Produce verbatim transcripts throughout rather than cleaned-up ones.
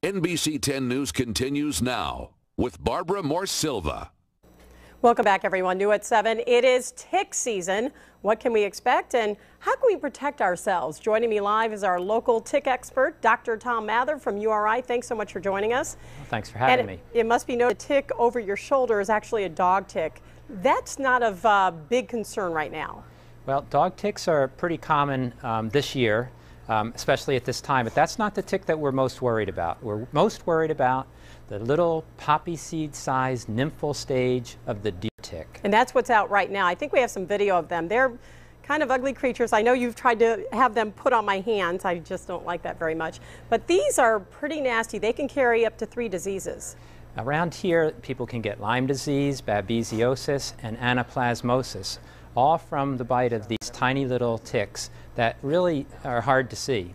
N B C ten News continues now with Barbara Morse-Silva. Welcome back, everyone. New at seven. It is tick season. What can we expect and how can we protect ourselves? Joining me live is our local tick expert, Doctor Tom Mather from U R I. Thanks so much for joining us. Well, thanks for having and me. It, it must be noted, a tick over your shoulder is actually a dog tick. That's not of uh, big concern right now. Well, dog ticks are pretty common um, this year, um, especially at this time, but that's not the tick that we're most worried about. We're most worried about the little poppy seed sized nymphal stage of the deer tick. And that's what's out right now. I think we have some video of them. They're kind of ugly creatures. I know you've tried to have them put on my hands. I just don't like that very much. But these are pretty nasty. They can carry up to three diseases. Around here, people can get Lyme disease, babesiosis, and anaplasmosis, all from the bite of these tiny little ticks that really are hard to see.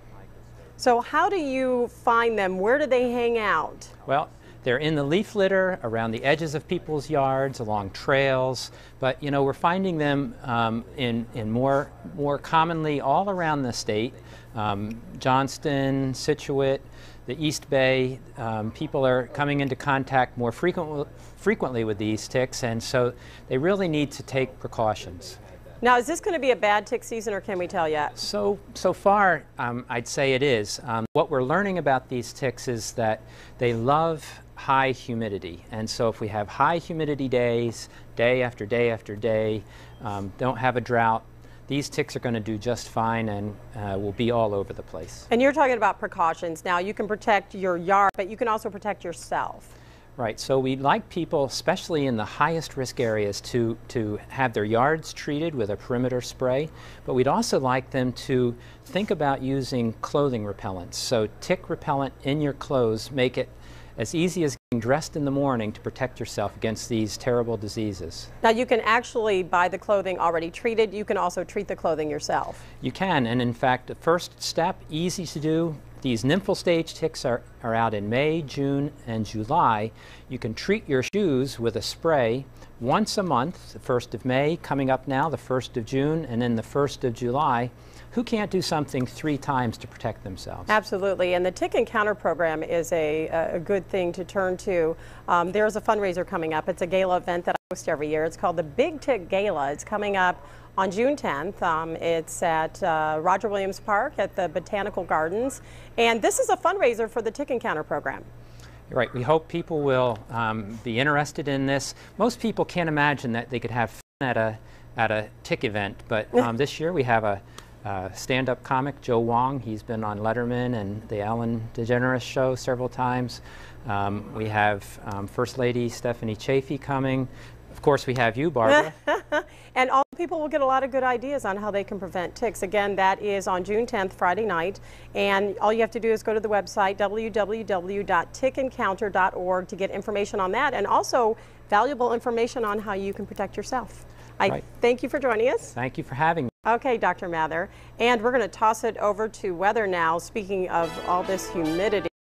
So how do you find them? Where do they hang out? Well, they're in the leaf litter, around the edges of people's yards, along trails, but you know, we're finding them um, in, in more, more commonly all around the state. Um, Johnston, Scituate, the East Bay, um, people are coming into contact more frequent, frequently with these ticks, and so they really need to take precautions. Now, is this going to be a bad tick season, or can we tell yet? So, so far, um, I'd say it is. Um, what we're learning about these ticks is that they love high humidity, and so if we have high humidity days, day after day after day, um, don't have a drought, these ticks are going to do just fine and uh, will be all over the place. And you're talking about precautions. Now, you can protect your yard, but you can also protect yourself. Right, so we'd like people, especially in the highest risk areas, to, to have their yards treated with a perimeter spray, but we'd also like them to think about using clothing repellents. So tick repellent in your clothes, make it as easy as getting dressed in the morning to protect yourself against these terrible diseases. Now, you can actually buy the clothing already treated. You can also treat the clothing yourself. You can, and in fact, the first step, easy to do. These nymphal stage ticks are, are out in May, June, and July. You can treat your shoes with a spray once a month, the first of May, coming up now, the first of June, and then the first of July. Who can't do something three times to protect themselves? Absolutely, and the Tick Encounter program is a, a good thing to turn to. Um, there's a fundraiser coming up. It's a gala event that I host every year. It's called the Big Tick Gala. It's coming up on June tenth. Um, it's at uh, Roger Williams Park at the Botanical Gardens, and this is a fundraiser for the Tick Encounter program. You're right. We hope people will um, be interested in this. Most people can't imagine that they could have fun at a at a tick event, but um, this year we have a Uh, stand-up comic, Joe Wong. He's been on Letterman and the Ellen DeGeneres show several times. Um, we have um, First Lady Stephanie Chafee coming. Of course, we have you, Barbara. And all people will get a lot of good ideas on how they can prevent ticks. Again, that is on June tenth, Friday night. And all you have to do is go to the website, w w w dot tick encounter dot org, to get information on that, and also valuable information on how you can protect yourself. I Right. thank you for joining us. Thank you for having me. Okay, Doctor Mather. And we're going to toss it over to weather now. Speaking of all this humidity.